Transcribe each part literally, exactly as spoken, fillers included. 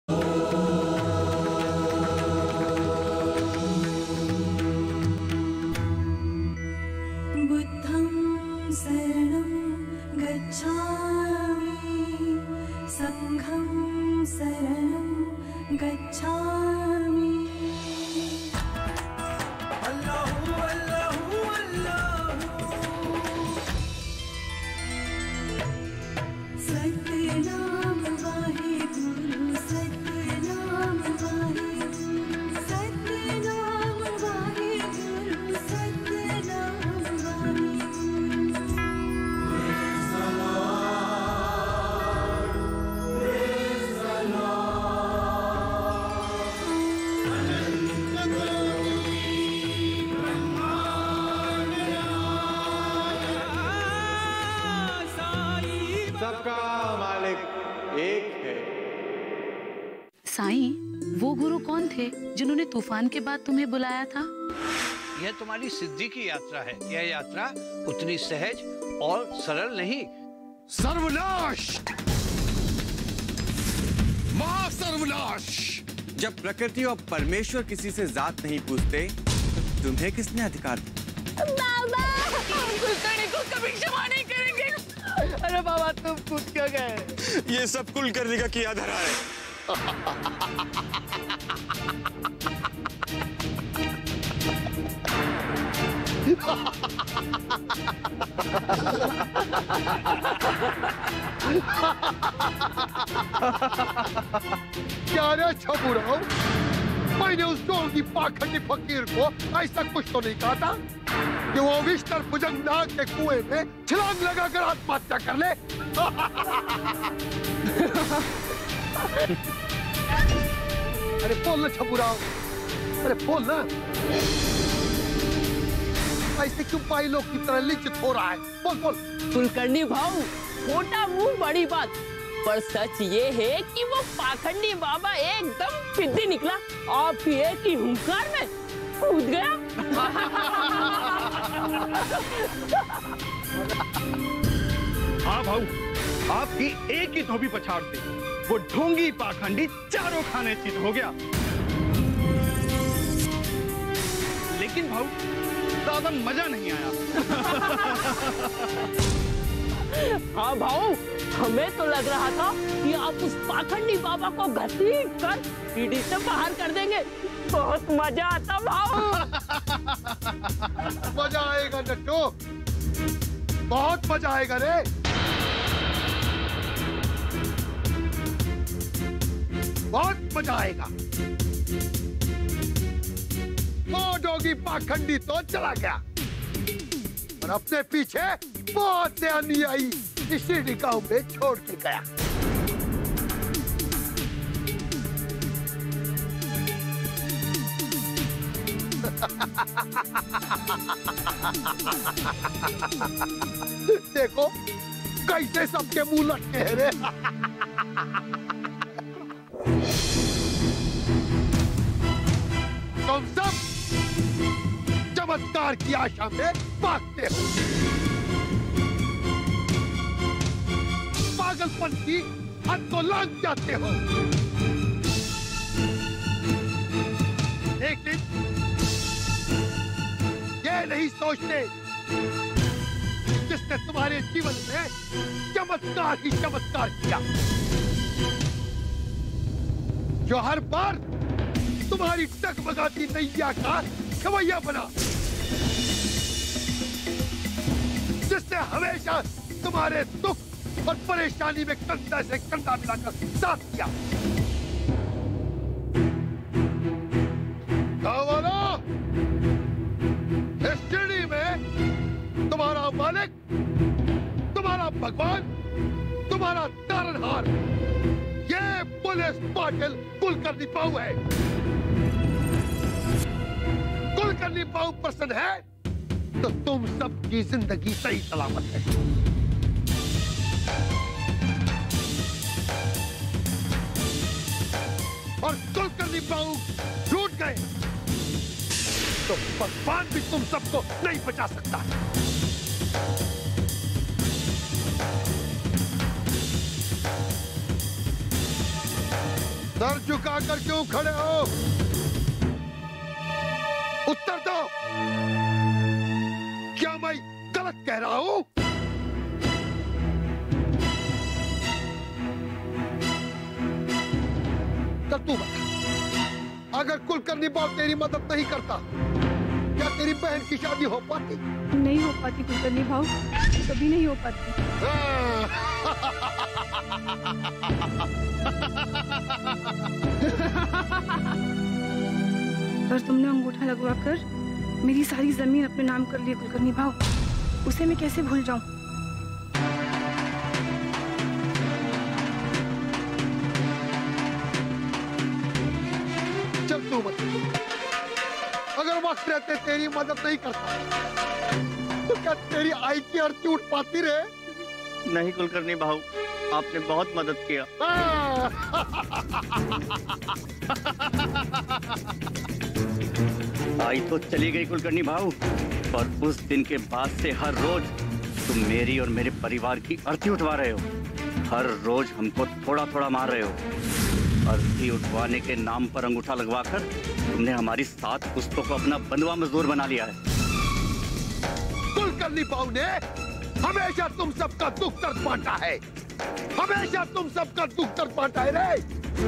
बुद्धं शरणं गच्छामि, संघं शरणं गच्छामि। अल्लाहु अल्लाहु अल्लाहु। Satnam Waheguru, Satnam Waheguru, Satnam Waheguru, Satnam Waheguru. Praise the Lord, praise the Lord। अनंत कोटि ब्रह्मांड साईं, सबका मालिक एक है। साईं, वो गुरु कौन थे जिन्होंने तूफान के बाद तुम्हें बुलाया था? यह तुम्हारी सिद्धि की यात्रा है। यह यात्रा उतनी सहज और सरल नहीं। सर्वनाश, महासर्वनाश। जब प्रकृति और परमेश्वर किसी से जात नहीं पूछते, तुम्हें किसने अधिकार दिया? बाबा, हम कुलकर्णी को कभी क्षमा नहीं करेंगे। अरे बाबा, तुम कूद क्यों गए? ये सब कुलकर्णी का किया धरा है। क्या रे छबुराव, मैंने उस डोंगी पाखंडी फकीर को ऐसा कुछ तो नहीं कहा था कि वो विष्टर भुजंगनाग के कुएं में छलांग लगाकर आत्महत्या कर ले। अरे बोल ना छबुराव, अरे बोल ना। ऐसे क्यों पाई लोग की तरह लिचित हो रहा है? बोल बोल। कुलकर्णी भाऊ, छोटा मुंह बड़ी बात, पर सच ये है कि वो पाखंडी बाबा एकदम फिद्दी निकला और फिर की हुंकार में कूद गया। हाँ भाऊ, आपकी एक ही धोबी पछाड़ से वो ढोंगी पाखंडी चारों खाने चित हो गया। लेकिन भाऊ, ज्यादा मजा नहीं आया। हाँ भाऊ, हमें तो लग रहा था कि आप उस पाखंडी बाबा को घसीट कर सीढ़ी से बाहर कर देंगे। बहुत मजा आता भाऊ। मजा आएगा नट्टू, बहुत मजा आएगा रे। बहुत मजा आएगा। वो डोगी पाखंडी तो चला गया और अपने पीछे बहुत से अनुयायी इसी गांव में छोड़ के गया। देखो कैसे सबके मुंह लटके हैं रे। तुम सब चमत्कार की आशा में भागते हो, पागलपन की हद को लांघ जाते हो। लेकिन ये नहीं सोचते जिसने तुम्हारे जीवन में चमत्कार ही चमत्कार किया, जो हर बार तुम्हारी टगमगाती नैया का खवैया बना, जिसने हमेशा तुम्हारे दुख और परेशानी में कंधा से कंधा मिलाकर साथ दिया। गाँववालों, इस शिरडी में तुम्हारा मालिक, तुम्हारा भगवान, तुम्हारा तारनहार, ये पुलिस पाटिल कुलकर्णी बाबू है। कुलकर्णी बाबू प्रसन्न है तो तुम सबकी जिंदगी सही सलामत है। और कुलकर्णी बाबू टूट गए तो भगवान भी तुम सबको नहीं बचा सकता। सर झुकाकर क्यों खड़े हो? उत्तर दो। क्या मैं गलत कह रहा हूं? तो तू बता, अगर कुलकर्णी बाबू तेरी मदद नहीं करता, क्या तेरी बहन की शादी हो पाती? नहीं हो पाती कुलकर्णी भाऊ, कभी नहीं हो पाती। पर तुमने अंगूठा लगवाकर मेरी सारी जमीन अपने नाम कर ली कुलकर्णी भाऊ, उसे मैं कैसे भूल जाऊं? चल तू मत, अगर वक्त रहते तेरी मदद नहीं करता तो क्या तेरी आई की अर्थी उठ पाती रे? नहीं कुलकर्णी भाऊ, आपने बहुत मदद किया। आई तो चली गई कुलकर्णी भाऊ, पर उस दिन के बाद से हर रोज तुम मेरी और मेरे परिवार की अर्थी उठवा रहे हो। हर रोज हमको थोड़ा थोड़ा मार रहे हो। अर्थी उठवाने के नाम पर अंगूठा लगवाकर तुमने हमारी सात पुस्तकों को अपना बंधुआ मजदूर बना लिया है। कुलकर्णी बाबू ने हमेशा तुम सबका दुख दर्द बांटा है, हमेशा तुम सबका दुख दर्द बांटा है रे।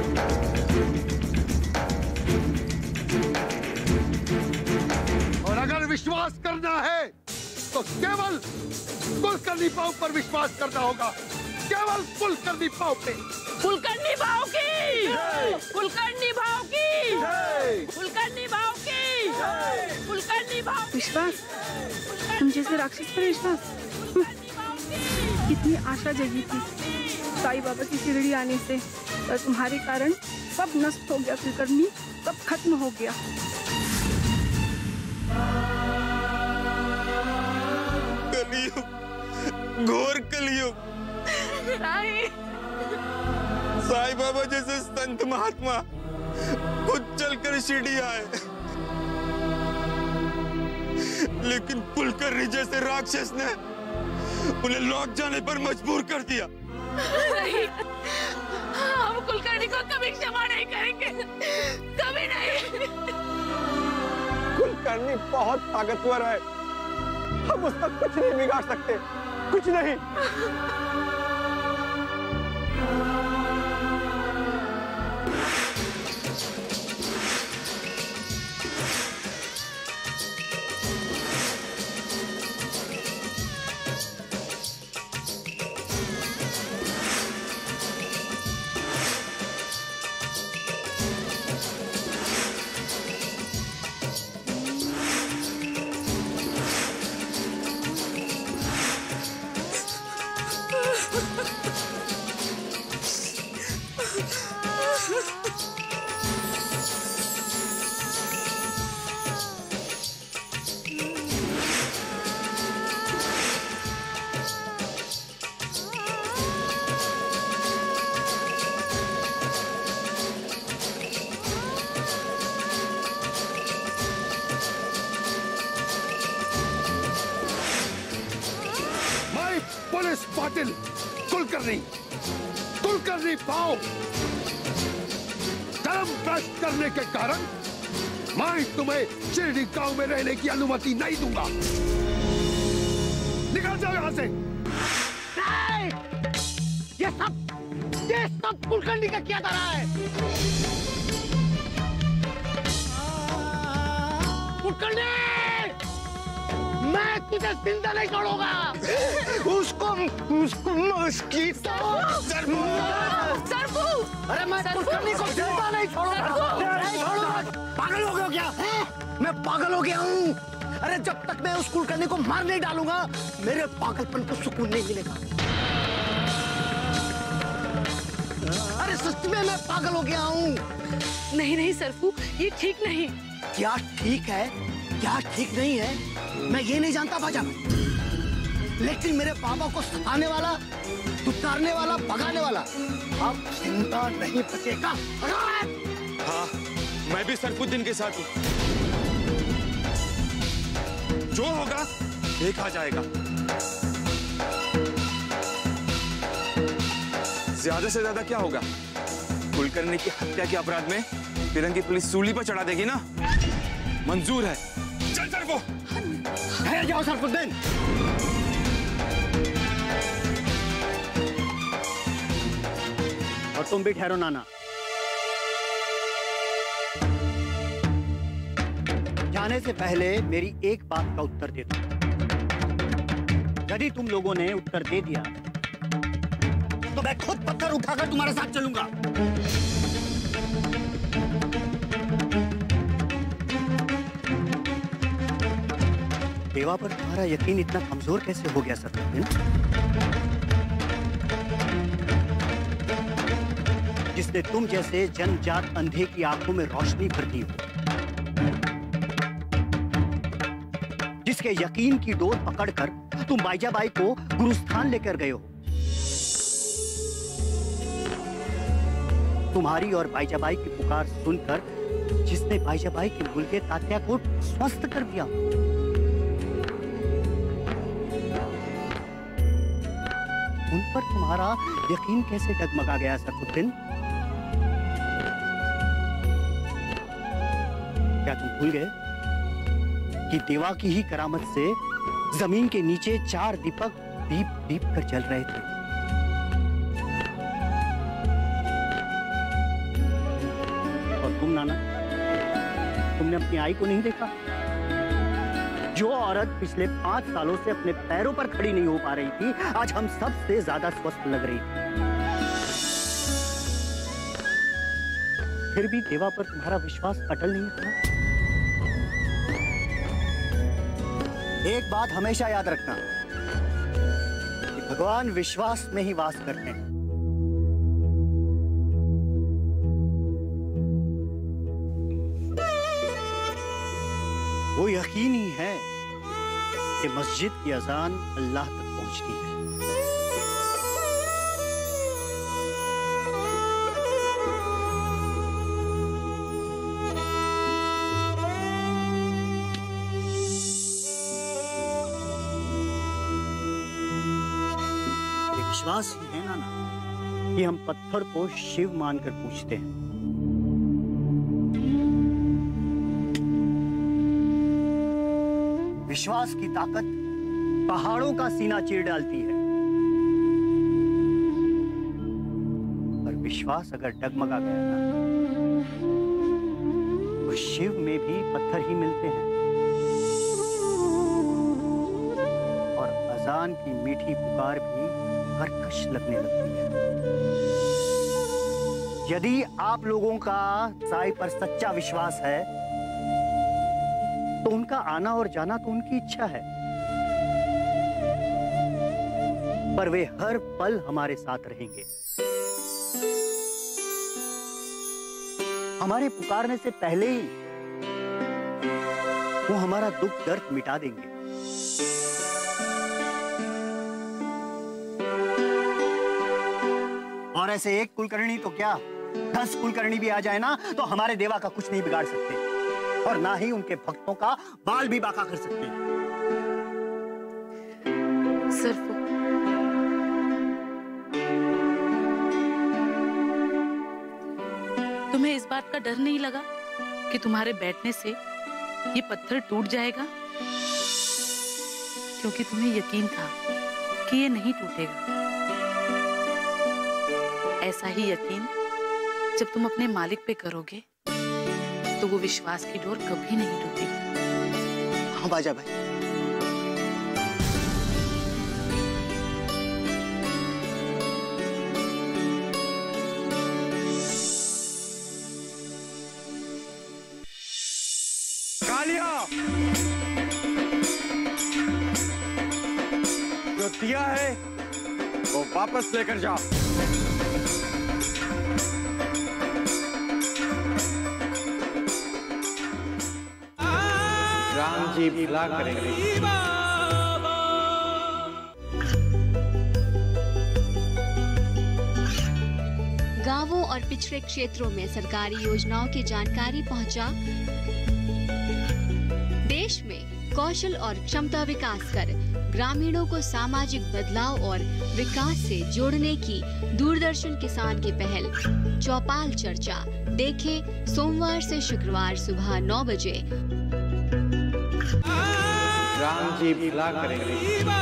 और अगर विश्वास करना है तो केवल कुलकर्णी बाबू पर विश्वास करना होगा, केवल कुलकर्णी बाबू पे। कुलकर्णी भाव की, कुलकर्णी भाव की, कुलकर्णी भाव की, कुलकर्णी भाव। विश्वास? तुम जैसे राक्षस पर विश्वास? कितनी आशा जगी थी साईं बाबा की शिरडी आने से, पर तुम्हारे कारण सब नष्ट हो गया कुलकर्णी, सब खत्म हो गया। कलयुग, घोर कलयुग। साईं बाबा जैसे संत महात्मा खुद चलकर शिरडी आए, लेकिन कुलकर्णी जैसे राक्षस ने उन्हें लौट जाने पर मजबूर कर दिया। नहीं, हम कुलकर्णी को कभी क्षमा नहीं करेंगे, कभी नहीं। कुलकर्णी बहुत ताकतवर है, हम उसका कुछ नहीं बिगाड़ सकते, कुछ नहीं। पाटिल कुलकर्णी कुलकर्णी पाओ धर्म भ्रष्ट करने के कारण मैं तुम्हें शिरडी गांव में रहने की अनुमति नहीं दूंगा। निकल जाओ यहां से। नहीं! ये सब ये सब कुलकर्णी का किया जा रहा है। कुलकर्णी, मैं तुझे जिंदा नहीं छोड़ूंगा। उसको उसको उसकी सरपू, सरपू, अरे मैं कुलकर्णी को जिंदा नहीं छोड़ूंगा, नहीं छोड़ूंगा। पागल हो गया क्या? मैं पागल हो गया हूँ। अरे जब तक मैं उस कुलकर्णी को मार नहीं डालूंगा, मेरे पागलपन को सुकून नहीं मिलेगा। अरे सच में मैं पागल हो गया हूँ। नहीं नहीं सरपू, ये ठीक नहीं। क्या ठीक है, क्या ठीक नहीं है, मैं ये नहीं जानता भाजा, लेकिन मेरे बाबा को सताने वाला, दुत्कारने वाला, भगाने वाला अब जिंदा नहीं बचेगा। हाँ, मैं भी सरफुद्दीन के साथ हूँ। जो होगा देखा जाएगा। ज्यादा से ज्यादा क्या होगा? कुलकर्णी की हत्या के अपराध में फिरंगी पुलिस सूली पर चढ़ा देगी ना, मंजूर है। चल सर वो ठहर जाओ सरफुद्दीन। और तुम भी ठहरो नाना। जाने से पहले मेरी एक बात का उत्तर दे दो। यदि तुम लोगों ने उत्तर दे दिया तो मैं खुद पत्थर उठाकर तुम्हारे साथ चलूंगा। देवा पर तुम्हारा यकीन इतना कमजोर कैसे हो गया सरफुद्दीन? जिसने तुम जैसे जन्मजात अंधे की आंखों में रोशनी भर दी हो, जिसके यकीन की डोर पकड़कर तुम बाईजाबाई को गुरुस्थान लेकर गए हो। तुम्हारी और बाईजाबाई की पुकार सुनकर जिसने बाईजाबाई के मुलगे तात्या को स्वस्थ कर दिया। उन पर तुम्हारा यकीन कैसे डगमगा गया सरफुद्दीन? क्या तुम भूल गए कि देवा की ही करामत से जमीन के नीचे चार दीपक दीप दीप कर जल रहे थे? और तुम नाना, तुमने अपनी आई को नहीं देखा? जो औरत पिछले पांच सालों से अपने पैरों पर खड़ी नहीं हो पा रही थी, आज हम सबसे ज्यादा स्वस्थ लग रही थी। फिर भी देवा पर तुम्हारा विश्वास अटल नहीं था। एक बात हमेशा याद रखना कि भगवान विश्वास में ही वास करते हैं। वो यकीन ही है कि मस्जिद की अजान अल्लाह तक पहुंचती है। ये विश्वास ही है ना ना कि हम पत्थर को शिव मानकर पूजते हैं। विश्वास की ताकत पहाड़ों का सीना चीर डालती है, पर विश्वास अगर डगमगा गया ना, तो शिव में भी पत्थर ही मिलते हैं और अजान की मीठी पुकार भी कर्कश लगने लगती है। यदि आप लोगों का साईं पर सच्चा विश्वास है तो उनका आना और जाना तो उनकी इच्छा है, पर वे हर पल हमारे साथ रहेंगे। हमारे पुकारने से पहले ही वो हमारा दुख दर्द मिटा देंगे। और ऐसे एक कुलकर्णी तो क्या, दस कुलकर्णी भी आ जाए ना तो हमारे देवा का कुछ नहीं बिगाड़ सकते, और ना ही उनके भक्तों का बाल भी बांका कर सकते हैं। सिर्फ तुम्हें इस बात का डर नहीं लगा कि तुम्हारे बैठने से ये पत्थर टूट जाएगा? क्योंकि तुम्हें यकीन था कि ये नहीं टूटेगा। ऐसा ही यकीन जब तुम अपने मालिक पे करोगे तो वो विश्वास की डोर कभी नहीं टूटेगी। हाँ बाईजाबाई, कालिया, जो दिया है वो वापस लेकर जा। राम जी भला करेंगे। गांवों और पिछड़े क्षेत्रों में सरकारी योजनाओं की जानकारी पहुंचा। देश में कौशल और क्षमता विकास कर ग्रामीणों को सामाजिक बदलाव और विकास से जोड़ने की दूरदर्शन किसान की पहल चौपाल चर्चा देखें सोमवार से शुक्रवार सुबह नौ बजे। राम जी भला करेंगे।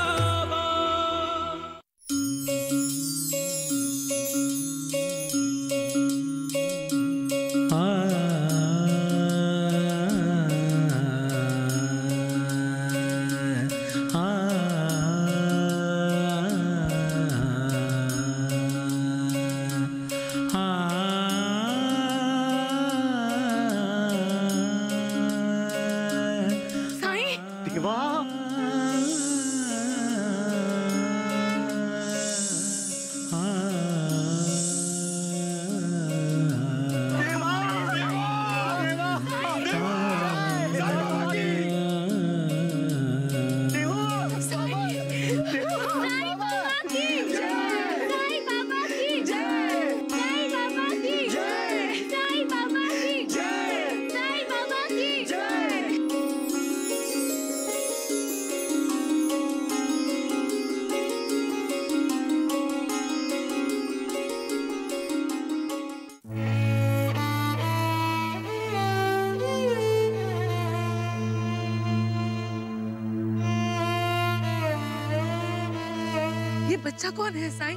बच्चा कौन है साईं?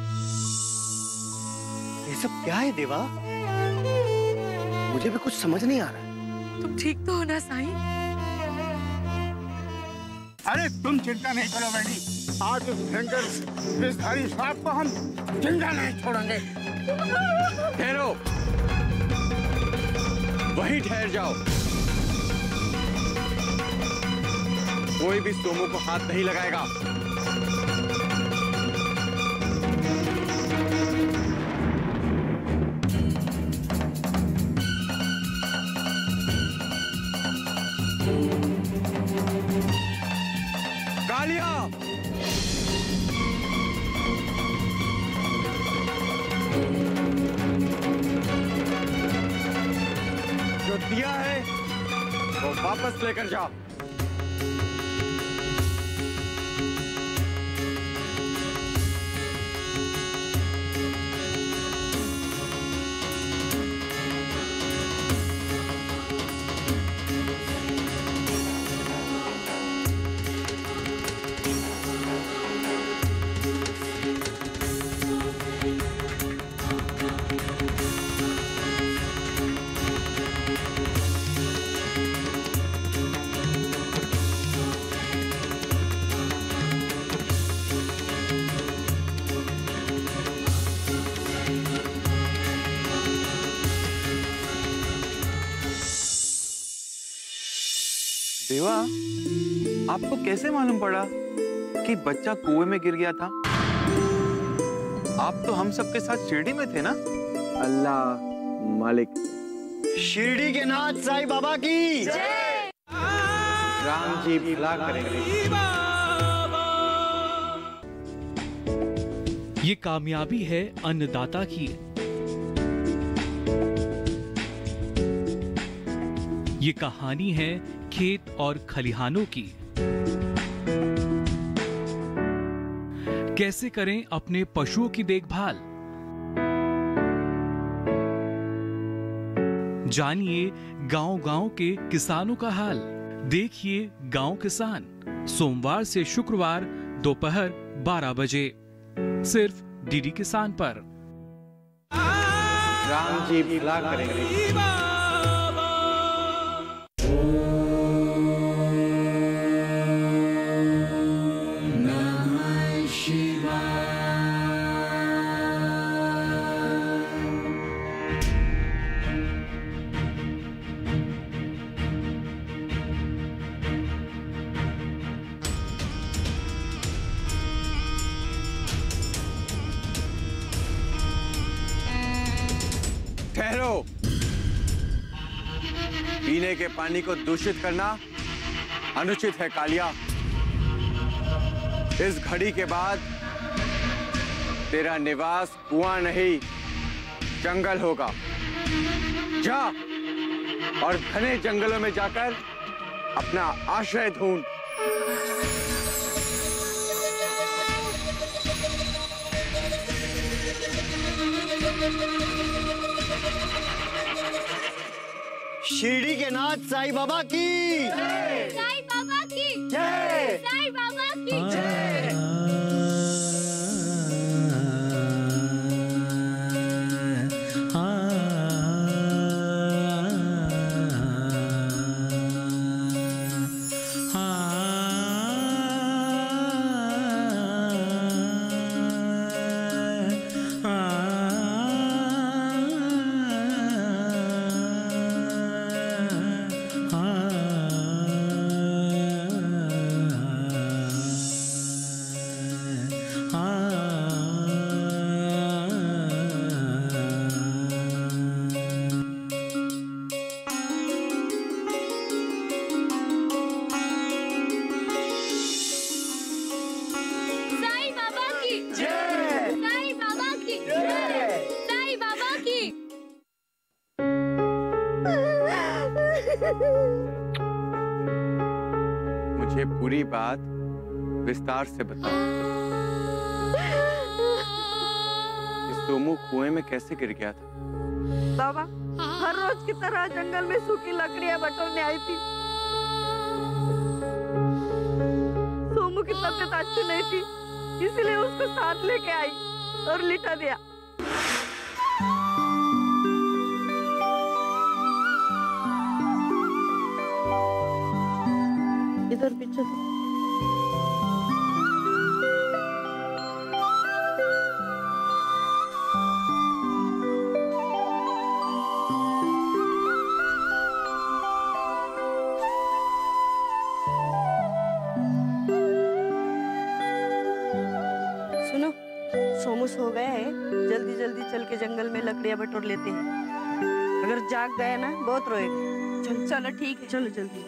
ये सब क्या है देवा? मुझे भी कुछ समझ नहीं आ रहा। तुम ठीक तो हो ना साईं? अरे तुम चिंता नहीं करो बेटी, आज उस भयंकर विषधारी सांप को हम जिंदा नहीं छोड़ेंगे। ठहरो, वहीं ठहर जाओ। कोई भी सोमू को हाथ नहीं लगाएगा। कालिया, जो दिया है वो वापस लेकर जा। देवा, आपको कैसे मालूम पड़ा कि बच्चा कुएं में गिर गया था? आप तो हम सबके साथ शिरडी में थे ना? अल्लाह मालिक। शिरडी के नाथ साईं बाबा की जय। राम जी भला करेंगे। ये कामयाबी है अन्नदाता की। ये कहानी है खेत और खलिहानों की। कैसे करें अपने पशुओं की देखभाल, जानिए गांव-गांव के किसानों का हाल। देखिए गांव किसान सोमवार से शुक्रवार दोपहर बारह बजे सिर्फ डीडी किसान पर। राम जी भला करेंगे। ठहरो, पीने के पानी को दूषित करना अनुचित है कालिया। इस घड़ी के बाद तेरा निवास कुआं नहीं जंगल होगा। जा और घने जंगलों में जाकर अपना आश्रय ढूंढ। Thank you. शिरडी के नाथ साईं बाबा की साईं बाबा की जय। साईं बाबा की जय। मुझे पूरी बात विस्तार से बताओ। इस सोमू कुएं में कैसे गिर गया था? बाबा हर रोज की तरह जंगल में सूखी लकड़ियां बटोरने आई थी। सोमू की तबीयत अच्छी नहीं थी, इसलिए उसको साथ लेके आई और लिटा दिया। इधर पीछे सुनो, सोमू सो गए हैं, जल्दी जल्दी चल के जंगल में लकड़ियां बटोर लेते हैं। अगर जाग गए ना बहुत रोएगा। चल चलो ठीक है, चलो जल्दी।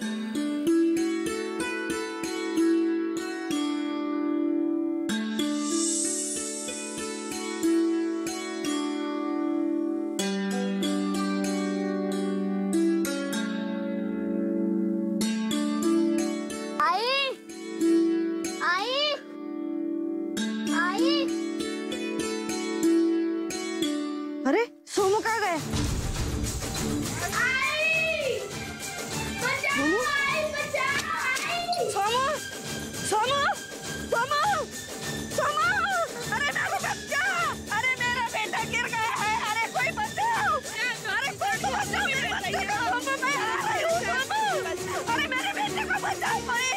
अरे सोमू कहाँ गए? सोमू? सोमू? सोमू? सोमू? सोमू? अरे मेरा बच्चा! अरे मेरा बेटा गिर गया है! अरे कोई बचाओ! अरे कोई तो बचाओ मेरे बच्चे को! सोमू मैं आ रही हूँ सोमू! अरे मेरे बेटे को बचाओ कोई!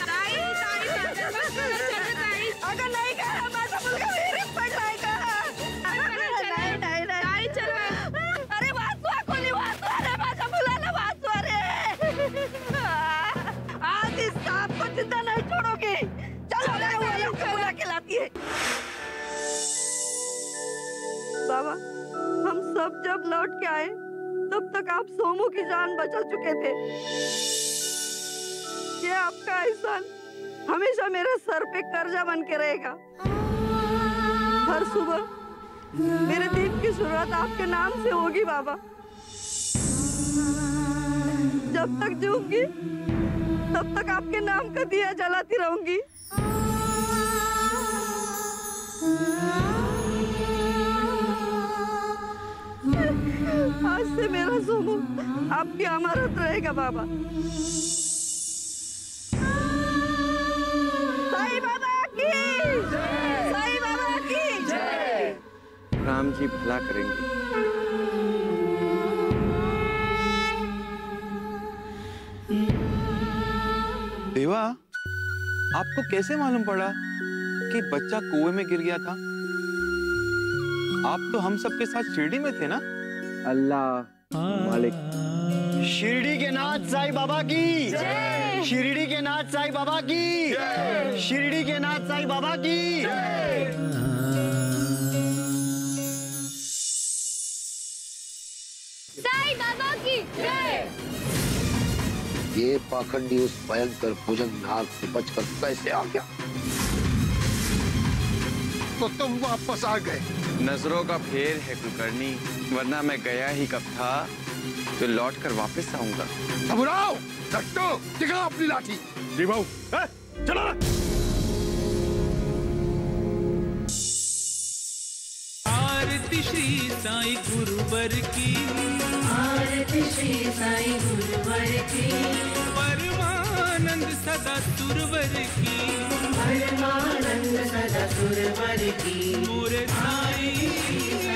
अगर नहीं करा मैं तो मुझे मेरे पकड़ाएगा। अरे वासुआ कोनी वासुआ रे बाजा बुलाना वासुआ रे। आज इस सांप को जिंदा नहीं छोड़ोगे। चलो ले वो लोग को बुला के लाती है। बाबा हम सब जब लौट के आए तब तक आप सोमू की जान बचा चुके थे। ये आपका एहसान हमेशा मेरे सर पे कर्जा बन के रहेगा। हर सुबह मेरे दिन की शुरुआत आपके नाम से होगी बाबा। जब तक जीऊंगी तब तक आपके नाम का दिया जलाती रहूंगी। आज से मेरा सोमू आपकी अमानत रहेगा बाबा। साईं बाबा की जय। साईं बाबा की जय। राम जी भला करेंगे। देवा, आपको कैसे मालूम पड़ा कि बच्चा कुएं में गिर गया था? आप तो हम सबके साथ शिरडी में थे ना? अल्लाह मालिक। शिरडी के नाथ साईं बाबा की जय। शिरडी के नाथ साईं बाबा की जय। शिरडी के नाथ साईं बाबा की जय। साईं बाबा की जय। ये पाखंडी उस भयंकर भुजंगनाग से बचकर कैसे आ गया? तो तुम वापस आ गए। नजरों का फेर है कुलकर्णी, वरना मैं गया ही कब था तो लौट कर वापस आऊंगा। घबराओ, लट्टू दिखा अपनी लाठी। जी भाऊ, चलो। आरती श्री साईं गुरुवर की, आरती से साईं गुरुवर की, परमानंद सदा सुरवर की, परमानंद सदा सुरवर की, मोरे साईं